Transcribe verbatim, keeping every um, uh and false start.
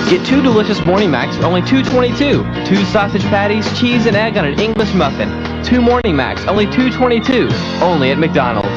Get two delicious Morning Macs for only two twenty-two. Two sausage patties, cheese, and egg on an English muffin. Two Morning Macs, only two twenty-two. Only at McDonald's.